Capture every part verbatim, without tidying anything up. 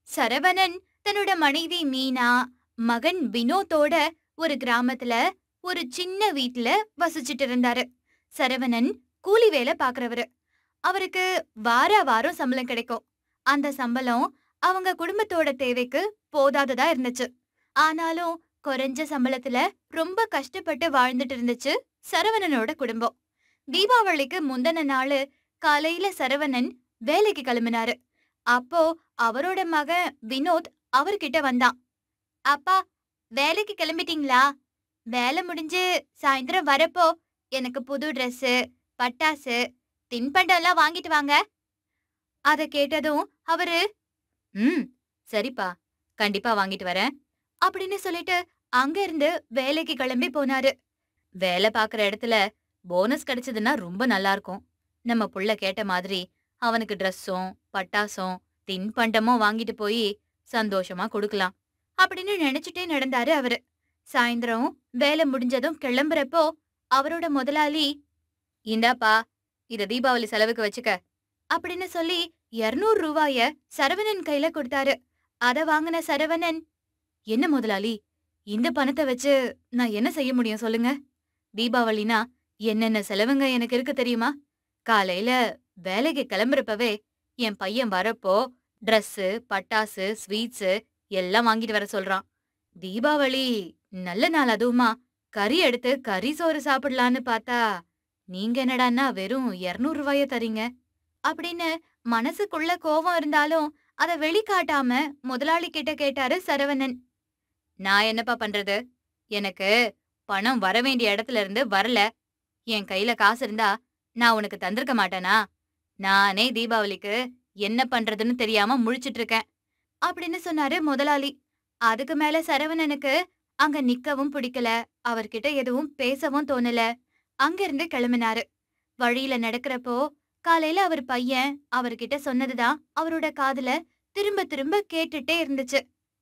சரவணன் தன்னோட மனைவி மீனா, மகன் வினோத்தோட ஒரு கிராமத்துல ஒரு சின்ன வீட்ல வசிச்சிட்டு இருந்தாரு. சரவணன் கூலி வேலை பாக்குறவரு. அவருக்கு வாரா வாரம் சம்பளம் கிடைக்கும். அந்த சம்பளம் அவங்க குடும்பத்தோட தேவைக்கு போதாததா இருந்துச்சு. ஆனாலும் குறைஞ்ச சம்பளத்துல ரொம்ப கஷ்டப்பட்டு வாழ்ந்துட்டு இருந்துச்சு சரவணனோட குடும்பம். தீபாவளிக்கு முந்தின நாளு காலையில சரவணன் வேலைக்கு கிளம்பினாரு. அப்போ அவரோட மகன் வினோத் அவர்கிட்ட வந்தான். அப்பா, வேலைக்கு கிளம்பிட்டீங்களா? வேலை முடிஞ்சு சாயந்தரம் வரப்போ எனக்கு புது Dress, பட்டாசு, தின்பண்டம் எல்லாம் வாங்கிட்டு வாங்க. அத கேட்டதும் அவரு, ம், சரிப்பா, கண்டிப்பா வாங்கிட்டு வரேன் அப்படின்னு சொல்லிட்டு அங்க இருந்து வேலைக்கு கிளம்பி போனாரு. வேலை பாக்குற இடத்துல போனஸ் கிடைச்சதுன்னா ரொம்ப நல்லா இருக்கும். நம்ம புள்ள கேட்ட மாதிரி அவனுக்கு ட்ரெஸ்ஸும் பட்டாசும் தின்பண்டமும் வாங்கிட்டு போய் சந்தோஷமா கொடுக்கலாம் அப்படின்னு நினைச்சிட்டே நடந்தாரு அவரு. சாயந்தரம் வேலை முடிஞ்சதும் கிளம்புறப்போ அவரோட முதலாளி, இந்தாப்பா, இத தீபாவளி செலவுக்கு வச்சுக்க அப்படின்னு சொல்லி இருநூறு ரூபாய சரவணன் கையில கொடுத்தாரு. அத வாங்கின சரவணன், என்ன முதலாளி, இந்த பணத்தை வச்சு நான் என்ன செய்ய முடியும் சொல்லுங்க? தீபாவளினா என்னென்ன செலவுங்க எனக்கு இருக்கு தெரியுமா? காலையில வேலைக்கு கிளம்புறப்பவே என் பையன் வரப்போ ட்ரெஸ்ஸு, பட்டாசு, ஸ்வீட்ஸு எல்லாம் வாங்கிட்டு வர சொல்றான். தீபாவளி நல்ல நாள் அதுவுமா, கறி எடுத்து கறி சோறு சாப்பிடலான்னு பார்த்தா நீங்க என்னடான்னா வெறும் இருநூறு ரூபாய தரீங்க அப்படின்னு மனசுக்குள்ள கோவம் இருந்தாலும் அத வெளிக்காட்டாம முதலாளி கிட்ட கேட்டாரு சரவணன். நான் என்னப்பா பண்றது? எனக்கு பணம் வர வேண்டிய இடத்துல இருந்து வரல. என் கையில காசு இருந்தா நான் உனக்கு தந்திருக்க மாட்டேனா? நானே தீபாவளிக்கு என்ன பண்றதுன்னு தெரியாம முழிச்சிட்டு இருக்கேன் அப்படின்னு சொன்னாரு முதலாளி. அதுக்கு மேல சரவணனுக்கு அங்க நிக்கவும் பிடிக்கல. அவர்கிட்ட எதுவும் பேசவும் தோணல. அங்கிருந்து கிளம்பினாரு. வழியில நடக்கிறப்போ காலையில அவர் பையன் அவர்கிட்ட சொன்னதுதான் அவரோட காதுல திரும்ப திரும்ப கேட்டுட்டே இருந்துச்சு.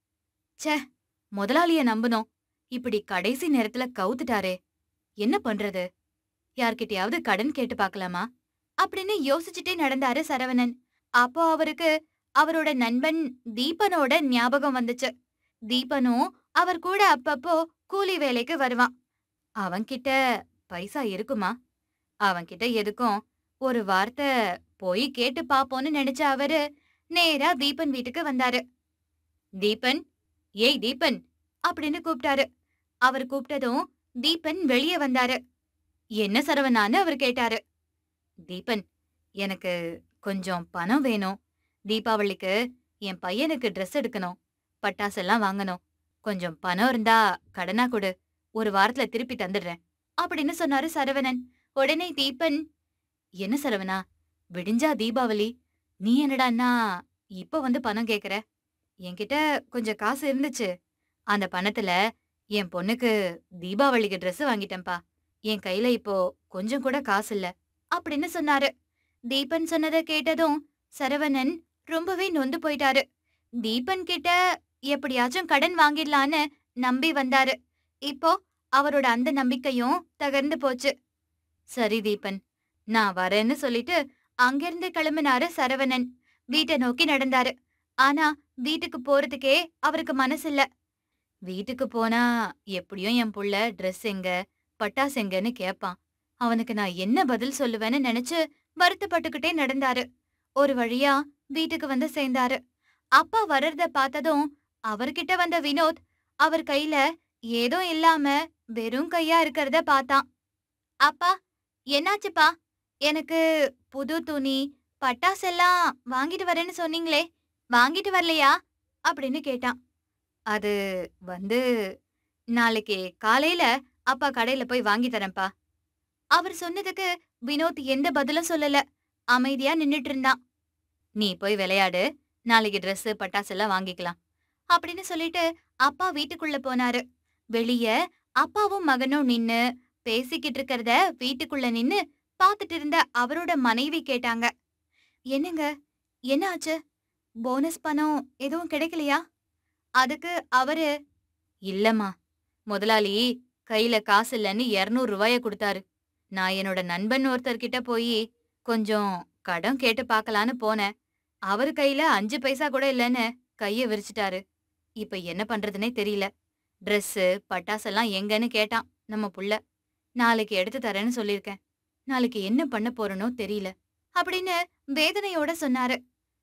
ச்சே, முதலாளிய நம்பணும், இப்படி கடைசி நேரத்துல கவுத்துட்டாரே, என்ன பண்றது? யார்கிட்டயாவது கடன் கேட்டு பார்க்கலாமா அப்படின்னு யோசிச்சுட்டே நடந்தாரு சரவணன். அப்போ அவருக்கு அவரோட நண்பன் தீபனோட ஞாபகம் வந்துச்சு. தீபனும் அவர் கூட அப்பப்போ கூலி வேலைக்கு வருவான். அவன்கிட்ட பைசா இருக்குமா? அவன்கிட்ட எதுக்கும் ஒரு வார்த்தை போய் கேட்டு பாப்போன்னு நினைச்ச அவரு நேரா தீபன் வீட்டுக்கு வந்தாரு. தீபன், ஏய் தீபன் அப்படின்னு கூப்பிட்டாரு. அவர் கூப்பிட்டதும் தீபன் வெளியே வந்தாரு. என்ன சரவணான்னு அவர் கேட்டாரு. தீபன், எனக்கு கொஞ்சம் பணம் வேணும். தீபாவளிக்கு என் பையனுக்கு ட்ரெஸ் எடுக்கணும், பட்டாசெல்லாம் வாங்கணும். கொஞ்சம் பணம் இருந்தா கடனா கொடு, ஒரு வாரத்துல திருப்பி தந்துடுறேன் அப்படின்னு சொன்னாரு சரவணன். உடனே தீபன், என்ன சரவணா, விடிஞ்சா தீபாவளி, நீ என்னடான்னா இப்ப வந்து பணம் கேக்குற? என்கிட்ட கொஞ்சம் காசு இருந்துச்சு. அந்த பணத்துல என் பொண்ணுக்கு தீபாவளிக்கு Dress வாங்கிட்டேன்பா. என் கையில இப்போ கொஞ்சம் கூட காசு இல்ல அப்படின்னு சொன்னாரு. தீபன் சொன்னத கேட்டதும் சரவணன் ரொம்பவே நொந்து போயிட்டாரு. தீபன் கிட்ட எப்படியாச்சும் கடன் வாங்கிடலான்னு நம்பி வந்தாரு. இப்போ அவரோட அந்த நம்பிக்கையும் தகர்ந்து போச்சு. சரி தீபன், நான் வரேன்னு சொல்லிட்டு அங்கிருந்து கிளம்பினாரு சரவணன். வீட்டை நோக்கி நடந்தாரு. ஆனா வீட்டுக்கு போறதுக்கே அவருக்கு மனசில்ல. வீட்டுக்கு போனா எப்படியும் என் புள்ள Dress எங்க, பட்டாசு எங்கன்னு கேப்பான். அவனுக்கு நான் என்ன பதில் சொல்லுவேன்னு நினைச்சு வருத்தப்பட்டுக்கிட்டே நடந்தாரு. ஒரு வழியா வீட்டுக்கு வந்து சேர்ந்தாரு. அப்பா வர்றத பார்த்ததும் அவர்கிட்ட வந்த வினோத் அவர் கையில ஏதோ இல்லாம வெறும் கையா இருக்கிறத பார்த்தான். அப்பா, என்னாச்சுப்பா? எனக்கு புது துணி, பட்டாசெல்லாம் வாங்கிட்டு வரேன்னு சொன்னீங்களே, வாங்கிட்டு வரலையா அப்படின்னு கேட்டான். அது வந்து, நாளைக்கு காலையில அப்பா கடையில போய் வாங்கி தரேன்ப்பா. அவர் சொன்னதுக்கு வினோத் எந்த பதிலும் சொல்லல. அமைதியா நின்னுட்டு இருந்தான். நீ போய் விளையாடு, நாளைக்கு Dress பட்டாசெல்லாம் வாங்கிக்கலாம் அப்படின்னு சொல்லிட்டு அப்பா வீட்டுக்குள்ள போனாரு. வெளிய அப்பாவும் மகனும் நின்னு பேசிக்கிட்டு இருக்கிறத வீட்டுக்குள்ள நின்னு பாத்துட்டு இருந்த அவரோட மனைவி கேட்டாங்க. என்னங்க, என்ன ஆச்சு? போனஸ் பணம் எதுவும் கிடைக்கலையா? அதுக்கு அவரு, இல்லம்மா, முதலாளி கையில காசு இல்லன்னு இருநூறு ரூபாய கொடுத்தாரு. நான் என்னோட நண்பன் ஒருத்தர்கிட்ட போய் கொஞ்சம் கடன் கேட்டு பார்க்கலான்னு போனேன். அவர் கையில அஞ்சு பைசா கூட இல்லன்னு கைய விரிச்சிட்டாரு. இப்ப என்ன பண்றதுனே தெரியல. ட்ரெஸ்ஸு பட்டாசெல்லாம் எங்கன்னு கேட்டான் நம்ம புள்ள. நாளைக்கு எடுத்து தரேன்னு சொல்லிருக்கேன். நாளைக்கு என்ன பண்ண போறனோ தெரியல அப்படின்னு வேதனையோட சொன்னாரு.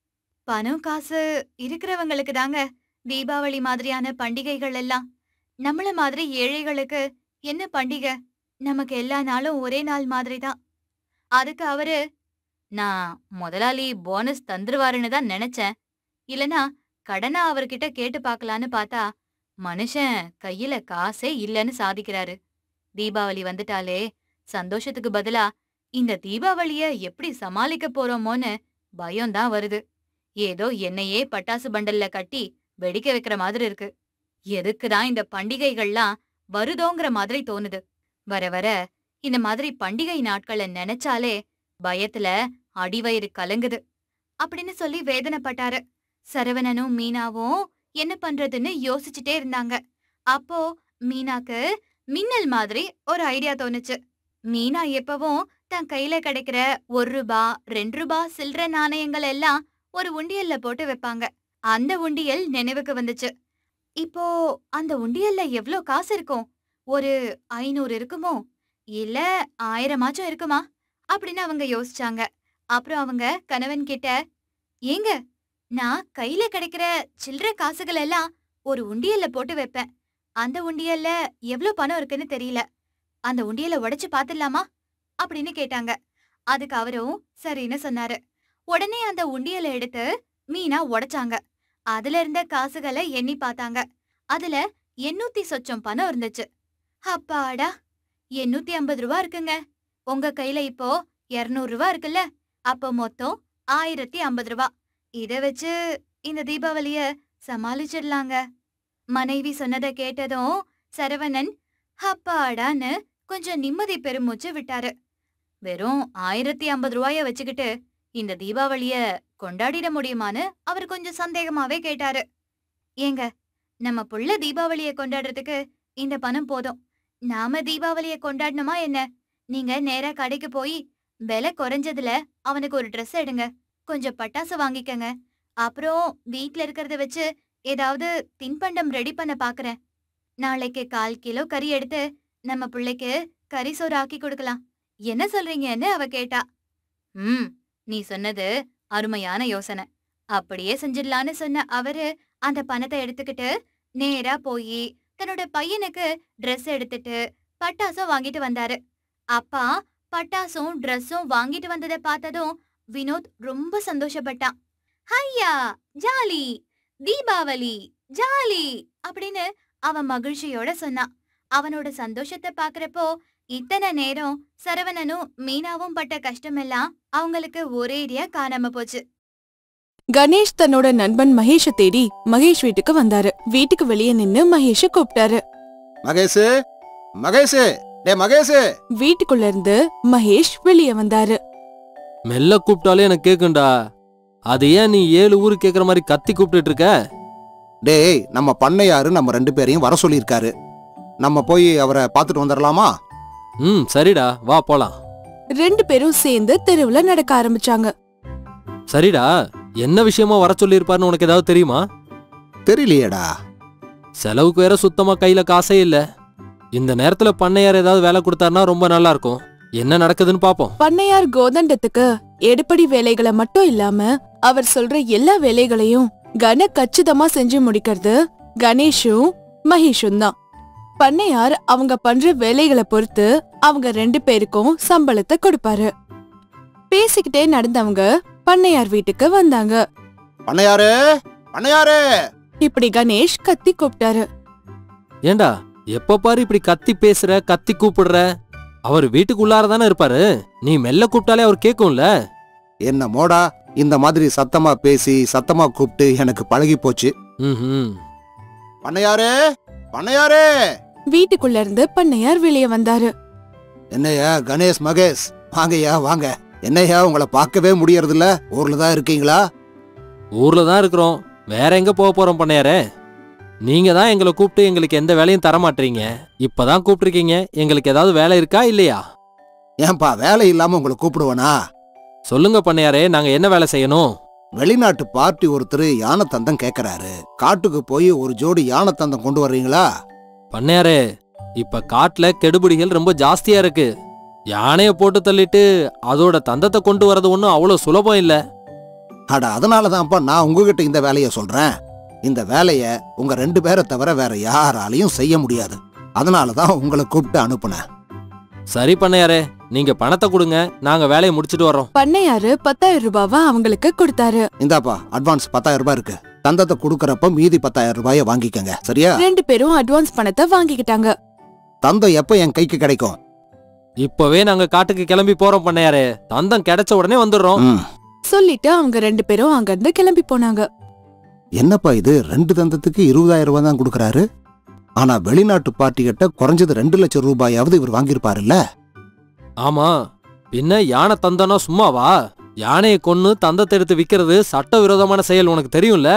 பணம் காசு இருக்கிறவங்களுக்கு தாங்க தீபாவளி மாதிரியான பண்டிகைகள் எல்லாம். நம்மள மாதிரி ஏழைகளுக்கு என்ன பண்டிகை? நமக்கு எல்லா நாளும் ஒரே நாள் மாதிரி தான். அதுக்கு அவரு, நான் முதலாளி போனஸ் தந்துருவாருன்னு தான் நினைச்சேன். இல்லனா கடனா அவர்கிட்ட கேட்டு பார்க்கலான்னு பார்த்தா மனுஷன் கையில காசே இல்லன்னு சாதிக்கிறாரு. தீபாவளி வந்துட்டாலே சந்தோஷத்துக்கு பதிலா இந்த தீபாவளிய எப்படி சமாளிக்க போறோமோன்னு பயம்தான் வருது. ஏதோ என்னையே பட்டாசு பண்டல்ல கட்டி வெடிக்க வைக்கிற மாதிரி இருக்கு. எதுக்குதான் இந்த பண்டிகைகள்லாம் வருதோங்கிற மாதிரி தோணுது. வர வர இந்த மாதிரி பண்டிகை நாட்களை நினைச்சாலே பயத்துல அடிவயிறு கலங்குது அப்படின்னு சொல்லி வேதனைப்பட்டாரு. சரவணனும் மீனாவும் என்ன பண்றதுன்னு யோசிச்சுட்டே இருந்தாங்க. அப்போ மீனாக்கு மின்னல் மாதிரி ஒரு ஐடியா தோணுச்சு. மீனா எப்பவும் தன் கையில கிடைக்கிற ஒரு ரூபா ரெண்டு ரூபா சில்லற நாணயங்கள் எல்லாம் ஒரு உண்டியல்ல போட்டு வைப்பாங்க. அந்த உண்டியல் நினைவுக்கு வந்துச்சு. இப்போ அந்த உண்டியல்ல எவ்ளோ காசு இருக்கும்? ஒரு ஐநூறு இருக்குமோ, இல்ல ஆயிரமாச்சும் இருக்குமா அப்படின்னு அவங்க யோசிச்சாங்க. அப்புறம் அவங்க கணவன் கிட்ட, ஏங்க, நான் கையில கிடைக்கிற சில்லற காசுகள் எல்லாம் ஒரு உண்டியல்ல போட்டு வைப்பேன். அந்த உண்டியல்ல எவ்ளோ பணம் இருக்குன்னு தெரியல. அந்த உண்டியலை உடைச்சு பாத்துடலாமா அப்படின்னு கேட்டாங்க. அதுக்கு அவரும் சரின்னு சொன்னாரு. உடனே அந்த உண்டியலை எடுத்து மீனா உடைச்சாங்க. அதுல இருந்த காசுகளை எண்ணி பார்த்தாங்க. அதுல எண்ணூத்தி சொச்சம் பணம் இருந்துச்சு. அப்பாடா, எண்ணூத்தி ஐம்பது ரூபா இருக்குங்க. உங்க கையில இப்போ இருநூறு ரூபா இருக்குல்ல, அப்போ மொத்தம் ஆயிரத்தி ஐம்பது ரூபா. இத வச்சு இந்த தீபாவளிய சமாளிச்சிடலாங்க. மனைவி சொன்னதை கேட்டதும் சரவணன் அப்பாடான்னு கொஞ்சம் நிம்மதி பெருமூச்சு விட்டாரு. வெறும் ஆயிரத்தி ஐம்பது ரூபாய வச்சுக்கிட்டு இந்த தீபாவளிய கொண்டாடிட முடியுமான்னு அவர் கொஞ்சம் சந்தேகமாவே கேட்டாரு. ஏங்க, நம்ம புள்ள தீபாவளிய கொண்டாடுறதுக்கு இந்த பணம் போதும். நாம தீபாவளிய கொண்டாடணுமா என்ன? நீங்க நேரா கடைக்கு போய் விலை குறைஞ்சதுல அவனுக்கு ஒரு ட்ரெஸ் எடுங்க, கொஞ்சம் பட்டாசு வாங்கிக்கங்க. அப்புறம் வீட்ல இருக்கிறத வச்சு ஏதாவது தின்பண்டம் ரெடி பண்ண பாக்குறேன். நாளைக்கு கால் கிலோ கறி எடுத்து நம்ம பிள்ளைக்கு கறி சோறு ஆக்கி கொடுக்கலாம். என்ன சொல்றீங்கன்னு அவ கேட்டா. ம் நீ சொன்னது அருமையான யோசனை. அப்படியே செஞ்சிடலான்னு சொன்ன அவரு அந்த பணத்தை எடுத்துக்கிட்டு நேரா போய் தன்னோட பையனுக்கு ட்ரெஸ் எடுத்துட்டு பட்டாசும் வாங்கிட்டு வந்தாரு. அப்பா பட்டாசும் ட்ரெஸ்ஸும் வாங்கிட்டு வந்ததை பார்த்ததும் வினோத் ரொம்ப சந்தோஷப்பட்டான். ஹையா, ஜாலி, தீபாவளி ஜாலி அப்படின்னு அவன் மகிழ்ச்சியோட சொன்னான். அவனோட சந்தோஷத்தை பாக்குறப்போ இத்தனை நேரம் சரவணனும் மீனாவும் பட்ட கஷ்டமெல்லாம் அவங்களுக்கு ஒரேடியா காணாம போச்சு. கணேஷ் தன்னோட நண்பன் மகேஷ தேடி மகேஷ் வீட்டுக்கு வந்தாரு. வீட்டுக்கு வெளியே நின்னு மகேஷ கூப்பிட்டாரு. மகேஷ், மகேஷ், டே மகேஷ். வீட்டுக்குள்ள இருந்து மகேஷ் வெளியே வந்தாரு. மெல்ல கூப்பிட்டாலே எனக்கு கேக்குண்டா. அது ஏன் நீ ஏழு ஊரு கேக்குற மாதிரி கத்தி கூப்பிட்டு இருக்க? டேய், நம்ம பண்ணையாரு நம்ம ரெண்டு பேரையும் வர சொல்லியிருக்காரு. நம்ம போய் அவரை பார்த்துட்டு வந்துடலாமா? ம் சரிடா, வா போலாம். ரெண்டு பேரும் சேர்ந்து தெருவுல நடக்க ஆரம்பிச்சாங்க. சரிடா, என்ன விஷயமா வர சொல்லியிருப்பாருன்னு உனக்கு ஏதாவது தெரியுமா? தெரியலையேடா. செலவுக்கு வேற சுத்தமா கையில காசே இல்ல. இந்த நேரத்துல பண்ணையார் ஏதாவது வேலை கொடுத்தாருன்னா ரொம்ப நல்லா இருக்கும். என்ன நடக்குதுன்னு பாப்போம். பண்ணையார் கோதண்டத்துக்கு எடுப்படி வேலைகளை மட்டும் இல்லாம அவர் சொல்ற எல்லா வேலைகளையும் கன கச்சிதமா செஞ்சு முடிக்கிறது கணேஷும் மகேஷும் தான். பண்ணையார் அவங்க பண்ற வேலைகளை பொறுத்து அவங்க ரெண்டு பேருக்கும் சம்பளத்தை கொடுப்பாரு. பேசிக்கிட்டே நடந்தவங்க பண்ணையார் வீட்டுக்கு வந்தாங்க. பண்ணையாரு, பண்ணையாரு. இப்படி கணேஷ் கத்தி கூப்பிட்டாரு. ஏண்டா எப்ப பாரு இப்படி கத்தி பேசுற, கத்தி கூப்பிடுற? அவர் வீட்டுக்குள்ளாரதானே இருப்பாரு. நீ மெல்ல கூப்பிட்டாலே அவர் கேக்கும்ல. என்ன மோடா, இந்த மாதிரி சத்தமா பேசி சத்தமா கூப்பிட்டு எனக்கு பழகி போச்சு. ம் பண்ணையாரு, பண்ணையாரு. வீட்டுக்குள்ள இருந்து பண்ணையார் வெளியே வந்தாரு. என்னையா கணேஷ், மகேஷ், வாங்கய்யா வாங்க. என்னையா உங்களை பார்க்கவே முடியறது இல்ல? ஊர்ல தான் இருக்கீங்களா? ஊர்ல தான் இருக்கிறோம். வேற எங்க போக போறோம் பண்ணையாரே? நீங்க தான் எங்களை கூப்பிட்டு எங்களுக்கு எந்த வேலையும் தர மாட்டீங்க. இப்பதான் கூப்பிட்டுருக்கீங்க. எங்களுக்கு ஏதாவது வேலை இருக்கா இல்லையா? ஏன்பா வேலை இல்லாம உங்களை கூப்பிடுவனா? சொல்லுங்க பண்ணையாரே, நாங்க என்ன வேலை செய்யணும்? வெளிநாட்டு பார்ட்டி ஒருத்தர் யானை தந்தம் கேக்குறாரு. காட்டுக்கு போய் ஒரு ஜோடி யானை தந்தம் கொண்டு வர்றீங்களா? பண்ணையாரே, இப்ப காட்டுல கெடுபிடிகள் ரொம்ப ஜாஸ்தியா இருக்கு. யானைய போட்டு தள்ளிட்டு அதோட தந்தத்தை கொண்டு வரது ஒன்றும் அவ்வளோ சுலபம் இல்ல. அட அதனாலதான்ப்பா நான் உங்ககிட்ட இந்த வேலையை சொல்றேன். இந்த வேலைய உங்க ரெண்டு பேரை தவிர வேற யாராலையும் செய்ய முடியாது. அதனாலதான் உங்களை கூப்பிட்டு அனுப்புனேன். சரி பண்ணையாரே, நீங்க பணத்தை கொடுங்க, நாங்க வேலையை முடிச்சிட்டு வர்றோம். பண்ணையாரு பத்தாயிரம் ரூபாவை அவங்களுக்கு கொடுத்தாரு. இந்தாப்பா அட்வான்ஸ் பத்தாயிரம் ரூபாய் இருக்கு. தந்தத்தை கொடுக்கறப்ப மீதி பத்தாயிரம் ரூபாய வாங்கிக்கங்க, சரியா? ரெண்டு பேரும் அட்வான்ஸ் பணத்தை வாங்கிக்கிட்டாங்க. தந்தம் எப்ப என் கைக்கு கிடைக்கும்? இப்பவே நாங்க காட்டுக்கு கிளம்பி போறோம் பண்ணையாரே. தந்தம் கிடைச்ச உடனே வந்துடுறோம். ம். சொல்லிட்டு அவங்க ரெண்டு பேரும் அங்கிருந்து கிளம்பி போனாங்க. என்னப்பா இது, ரெண்டு தந்தத்துக்கு இருபதாயிரம் ரூபாய் தான் கொடுக்கறாரு. ஆனா வெளிநாட்டு பார்ட்டி கிட்ட குறைஞ்சது ரெண்டு லட்சம் ரூபாயாவது இவர் வாங்கியிருப்பாருல்ல? ஆமா, பின்ன யானை தந்தனா சும்மாவா? யானையை கொன்னு தந்தத்தை எடுத்து விக்கிறது சட்ட விரோதமான செயல், உனக்கு தெரியும்ல?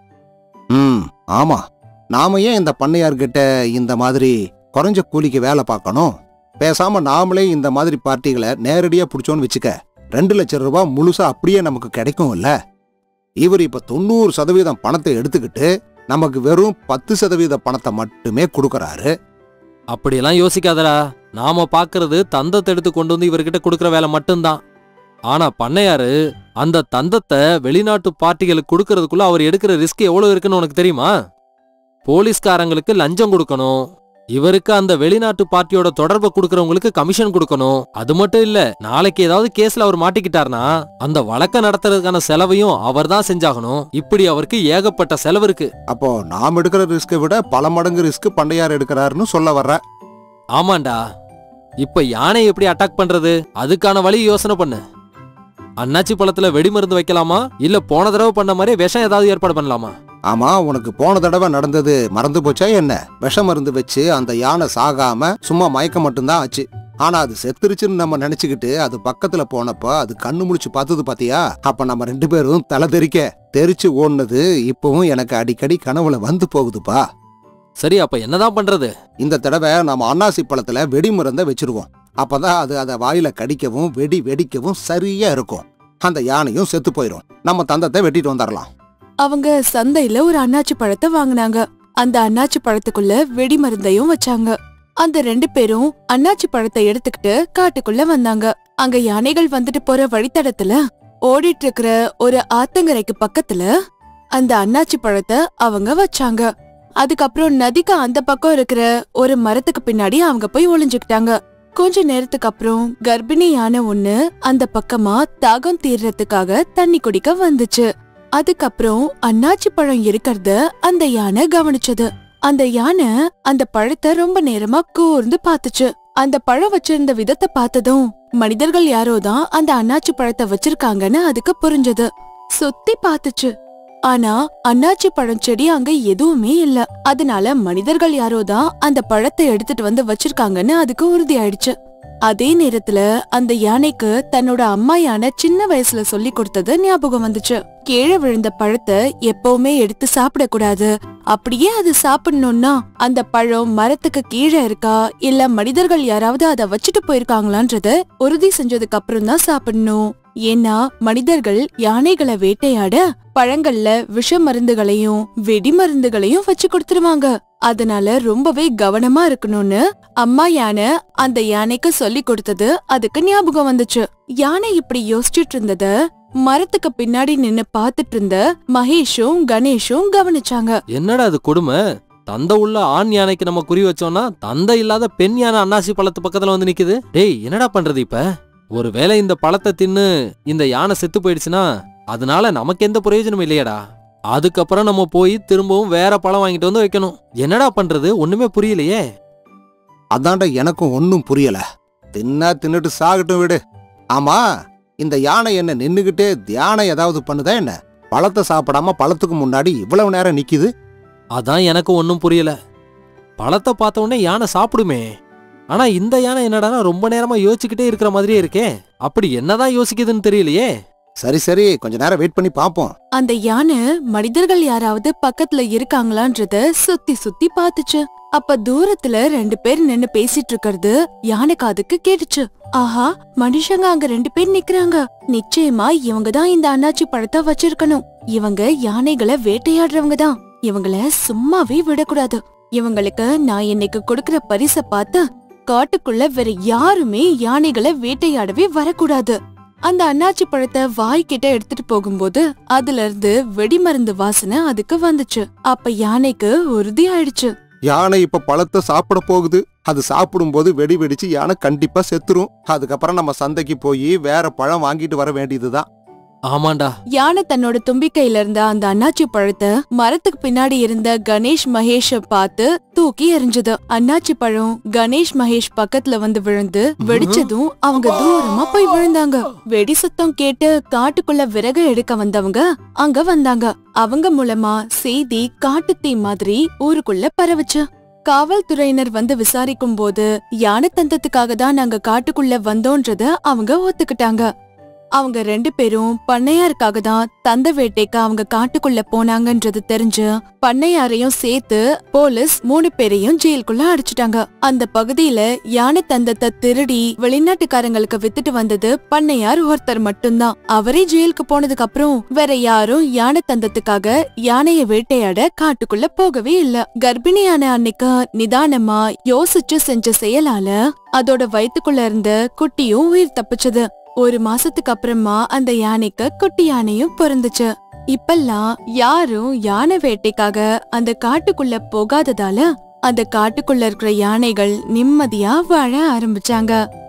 ம், ஆமா. நாம ஏன் இந்த பண்ணையார்கிட்ட இந்த மாதிரி குறைஞ்ச கூலிக்கு வேலை பார்க்கணும்? பேசாம நாமளே இந்த மாதிரி பார்ட்டிகளை நேரடியா பிடிச்சோன்னு வச்சுக்க, ரெண்டு லட்சம் ரூபாய் முழுசா அப்படியே நமக்கு கிடைக்கும் இல்ல? இவர் இப்ப தொண்ணூறு சதவீதம் பணத்தை எடுத்துக்கிட்டு நமக்கு வெறும் பத்து சதவீத பணத்தை மட்டுமே கொடுக்கறாரு. அப்படியெல்லாம் யோசிக்காதடா. நாம பாக்குறது தந்தத்தை எடுத்து கொண்டு வந்து இவர்கிட்ட கொடுக்கற வேலை மட்டும்தான். ஆனா பண்ணையாரு அந்த தந்தத்தை வெளிநாட்டு பார்ட்டிகளுக்கு கொடுக்கறதுக்குள்ள அவர் எடுக்கிற ரிஸ்க் எவ்வளவு இருக்குன்னு உனக்கு தெரியுமா? போலீஸ்காரங்களுக்கு லஞ்சம் கொடுக்கணும், இவருக்கு அந்த வெளிநாட்டு பார்ட்டியோட தொடர்பை கொடுக்கறவங்களுக்கு கமிஷன் கொடுக்கணும். அது மட்டும் இல்ல, நாளைக்கு ஏதாவது கேஸ்ல அவர் மாட்டிக்கிட்டார்னா அந்த வழக்க நடத்துறதுக்கான செலவையும் அவர் தான் செஞ்சாகணும். இப்படி அவருக்கு ஏகப்பட்ட செலவு இருக்கு. அப்போ நாம் எடுக்கிற ரிஸ்கை விட பல மடங்கு ரிஸ்க் பண்ணையார் எடுக்கிறாருன்னு சொல்ல வர்ற? ஆமாண்டா. இப்ப யானை எப்படி அட்டாக் பண்றது, அதுக்கான வழி யோசனை பண்ணு. அண்ணாச்சி பழத்துல வெடிமருந்து வைக்கலாமா, இல்ல போன தடவை பண்ண மாதிரி விஷம் ஏதாவது ஏற்பாடு பண்ணலாமா? ஆமா, உனக்கு போன தடவை நடந்தது மறந்து போச்சா என்ன? விஷ மருந்து வச்சு அந்த யானை சாகாம சும்மா மயக்கம் மட்டும்தான் ஆச்சு. ஆனா அது செத்துருச்சுன்னு நம்ம நினைச்சுக்கிட்டு அது பக்கத்துல போனப்ப அது கண்ணு முழிச்சு பார்த்தது பாத்தியா? அப்ப நம்ம ரெண்டு பேரும் தலை தெறிக்க தெரிச்சு ஓடுனது இப்பவும் எனக்கு அடிக்கடி கனவுல வந்து போகுதுப்பா. சரி, அப்ப என்னதான் பண்றது? இந்த தடவை நம்ம அன்னாசி பழத்துல வெடி மருந்த வச்சிருவோம். அப்பதான் அது அதை வாயில கடிக்கவும் வெடி வெடிக்கவும் சரியா இருக்கும். அந்த யானையும் செத்து போயிரும். நம்ம தந்தத்தை வெட்டிட்டு வந்துடலாம். அவங்க சந்தையில ஒரு அன்னாச்சி பழத்தை வாங்கினாங்க. அந்த அன்னாச்சி பழத்துக்குள்ள வெடி மருந்தையும் வச்சாங்க. அந்த ரெண்டு பேரும் அன்னாச்சி பழத்தை எடுத்துக்கிட்டு காட்டுக்குள்ள வந்தாங்க. அங்க யானைகள் வந்துட்டு போற வழித்தடத்துல ஓடிட்டு இருக்கிற ஒரு ஆத்தங்கரைக்கு பக்கத்துல அந்த அன்னாச்சி பழத்தை அவங்க வச்சாங்க. அதுக்கப்புறம் நதிக்கு அந்த பக்கம் இருக்கிற ஒரு மரத்துக்கு பின்னாடி அவங்க போய் ஒளிஞ்சுக்கிட்டாங்க. கொஞ்ச நேரத்துக்கு அப்புறம் கர்ப்பிணி யானை ஒண்ணு அந்த பக்கமா தாகம் தீர்றதுக்காக தண்ணி குடிக்க வந்துச்சு. அதுக்கப்புறம் அன்னாச்சி பழம் இருக்கிறத அந்த யானை கவனிச்சது. அந்த யானை அந்த பழத்தை ரொம்ப நேரமா கூர்ந்து பாத்துச்சு. அந்த பழம் வச்சிருந்த விதத்தை பார்த்ததும் மனிதர்கள் யாரோதான் அந்த அன்னாச்சி பழத்தை வச்சிருக்காங்கன்னு அதுக்கு புரிஞ்சது. சுத்தி பாத்துச்சு. ஆனா அன்னாச்சி பழம் செடி அங்க எதுவுமே இல்ல. அதனால மனிதர்கள் யாரோதான் அந்த பழத்தை எடுத்துட்டு வந்து வச்சிருக்காங்கன்னு அதுக்கு உறுதி ஆயிடுச்சு. அதே நேரத்துல அந்த யானைக்கு தன்னோட அம்மா யானை சின்ன வயசுல சொல்லி கொடுத்தது ஞாபகம் வந்துச்சு. கீழே விழுந்த பழத்தை எப்பவுமே எடுத்து சாப்பிடக்கூடாது. அப்படியே அது சாப்பிடணும்னா அந்த பழம் மரத்துக்கு கீழே இருக்கா இல்ல மனிதர்கள் யாராவது அதை வச்சுட்டு போயிருக்காங்களான்றத உறுதி செஞ்சதுக்கு அப்புறம் தான் சாப்பிடணும். ஏன்னா மனிதர்கள் யானைகளை வேட்டையாட பழங்கள்ல விஷ மருந்துகளையும் வெடி மருந்துகளையும் வச்சு கொடுத்துருவாங்க. அதனால ரொம்பவே கவனமா இருக்கணும்னு அம்மா யானை அந்த யானைக்கு சொல்லி கொடுத்தது அதுக்கு ஞாபகம் வந்துச்சு. யானை இப்படி யோசிச்சுட்டு இருந்தத மரத்துக்கு பின்னாடி நின்னு பாத்துட்டு இருந்த மகேஷும் கணேஷும் கவனிச்சாங்க. என்னடா அது கொடுமை? தந்தை உள்ள ஆண் யானைக்கு நம்ம குறி வச்சோம்னா தந்தை இல்லாத பெண் யானை அன்னாசி பழத்து பக்கத்துல வந்து நிக்குது. டேய், என்னடா பண்றது இப்ப? ஒருவேளை இந்த பழத்தை தின்னு இந்த யானை செத்து போயிடுச்சுன்னா அதனால நமக்கு எந்த பிரயோஜனம் இல்லையடா. அதுக்கப்புறம் நம்ம போய் திரும்பவும் வேற பழம் வாங்கிட்டு வந்து வைக்கணும். என்னடா பண்றது? ஒண்ணுமே புரியலையே. அதான்டா எனக்கும் ஒன்னும் புரியல. தின்னா தின்னுட்டு சாகட்டும் விடு. ஆமா, இந்த யானை என்ன நின்னுகிட்டே தியானம் ஏதாவது பண்ணுதா என்ன? பழத்தை சாப்பிடாம பழத்துக்கு முன்னாடி இவ்வளவு நேரம் நிக்குது. அதான் எனக்கு ஒன்னும் புரியல. பழத்தை பார்த்த உடனே யானை சாப்பிடுமே. ஆனா இந்த யானை என்னடானா ரொம்ப நேரமா யோசிச்சுக்கிட்டே இருக்கிற மாதிரியே இருக்கே. அப்படி என்னதான் யோசிக்குதுன்னு தெரியலையே. சரி சரி கொஞ்ச நேரம் வெயிட் பண்ணி பாப்போம். அந்த யானை மனிதர்கள் யாராவது பக்கத்துல இருக்காங்களான்றத சுத்தி சுத்தி பாத்துச்சு. அப்ப தூரத்துல ரெண்டு பேர் நின்னு பேசிட்டு இருக்கிறது யானை காதுக்கு கேட்டுச்சு. ஆஹா, மனுஷங்க அங்க ரெண்டு பேர் நிக்கிறாங்க. நிச்சயமா இவங்கதான் இந்த அன்னாச்சி பழத்தை வச்சிருக்கணும். இவங்க யானைகளை வேட்டையாடுறவங்க தான். இவங்கள சும்மாவே விடக்கூடாது. இவங்களுக்கு நான் இன்னைக்கு கொடுக்கற பரிச பார்த்து காட்டுக்குள்ள வேற யாருமே யானைகளை வேட்டையாடவே வரக்கூடாது. அந்த அன்னாச்சி பழத்தை வாய்க்கிட்ட எடுத்துட்டு போகும்போது அதுல இருந்து வெடிமருந்து வாசனை அதுக்கு வந்துச்சு. அப்ப யானைக்கு உறுதி ஆயிடுச்சு, யானை இப்ப பழத்தை சாப்பிட போகுது. அது சாப்பிடும் போது வெடி வெடிச்சு யானை கண்டிப்பா செத்துரும். அதுக்கப்புறம் நம்ம சந்தைக்கு போய் வேற பழம் வாங்கிட்டு வர வேண்டியதுதான். ஆமாண்டா. யானை தன்னோட தும்பிக்கையில இருந்த அந்த அன்னாச்சி பழத்தை மரத்துக்கு பின்னாடி இருந்த கணேஷ் மகேஷ பார்த்து தூக்கி எறிஞ்சது. அன்னாச்சி பழம் கணேஷ் மகேஷ் பக்கத்துல வந்து விழுந்து வெடிச்சதும் அவங்க தூரமா போய் விழுந்தாங்க. வெடி சத்தம் கேட்டு காட்டுக்குள்ள விறகு எடுக்க வந்தவங்க அங்க வந்தாங்க. அவங்க மூலமா செய்தி காட்டுத்தீ மாதிரி ஊருக்குள்ள பரவுச்சு. காவல்துறையினர் வந்து விசாரிக்கும் போது யானை தந்தத்துக்காக தான் நாங்க காட்டுக்குள்ள வந்தோன்றத அவங்க ஒத்துக்கிட்டாங்க. அவங்க ரெண்டு பேரும் பண்ணையாருக்காக தான் தந்த வேட்டைக்கு அவங்க காட்டுக்குள்ள போனாங்கன்றது தெரிஞ்சு பண்ணையாரையும் சேர்த்து போலீஸ் மூணு பேரையும் ஜெயிலுக்குள்ள அடிச்சுட்டாங்க. அந்த பகுதியில யானை தந்தத்தை திருடி வெளிநாட்டுக்காரங்களுக்கு வித்துட்டு வந்தது பண்ணையார் ஒருத்தர் மட்டும்தான். அவரே ஜெயிலுக்கு போனதுக்கு அப்புறம் வேற யாரும் யானை தந்தத்துக்காக யானைய வேட்டையாட காட்டுக்குள்ள போகவே இல்ல. கர்ப்பிணியான அன்னைக்கு நிதானமா யோசிச்சு செஞ்ச செயலால அதோட வயித்துக்குள்ள இருந்த குட்டியும் உயிர் தப்பிச்சது. ஒரு மாசத்துக்கு அப்புறமா அந்த யானைக்கு குட்டி யானையும் பிறந்துச்சு. இப்பெல்லாம் யாரும் யானை வேட்டைக்காக அந்த காட்டுக்குள்ள போகாததால அந்த காட்டுக்குள்ள இருக்கிற யானைகள் நிம்மதியா வாழ ஆரம்பிச்சாங்க.